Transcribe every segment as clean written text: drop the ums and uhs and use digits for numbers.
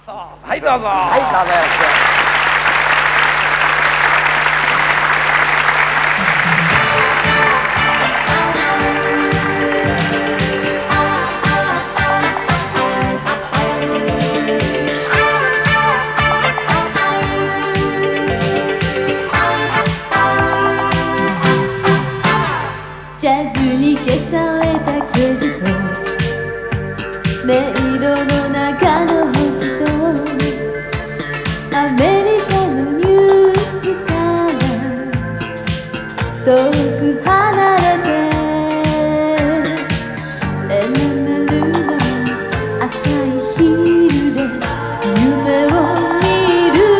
はい、どうぞ。 はい、どうぞよろしく。 ジャズに消されたけど迷路の中の北アメリカのニュースから遠く離れてエナメルの赤いヒールで夢を見る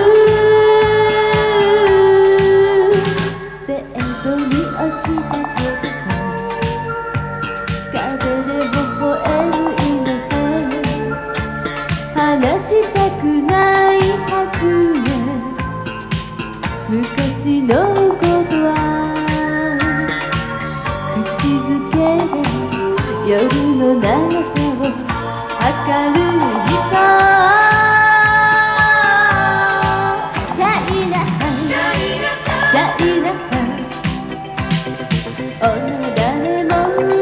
ベッドに落ちた風で微笑む今話したくないはずね昔のことは口づけで夜の長さを測る人チャイナタウンチャイナタウン女誰も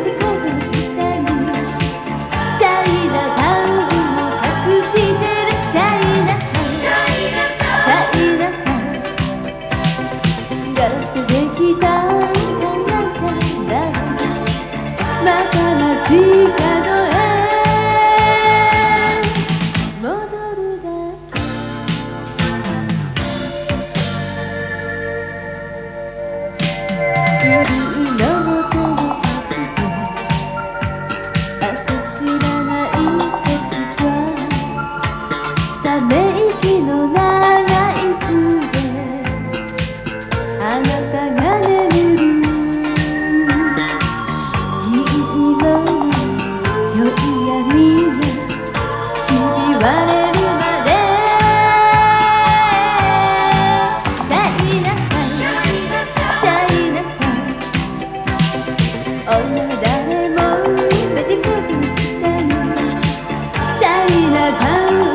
ガラスできた長さだまた街角へ戻るだけブルーの音を立てて朝知らない説はため息の長い巣であなたが眠る銀色の宵闇がひび割れるまでチャイナタウンチャイナタウン女誰もベティコフの下にチャイナタウン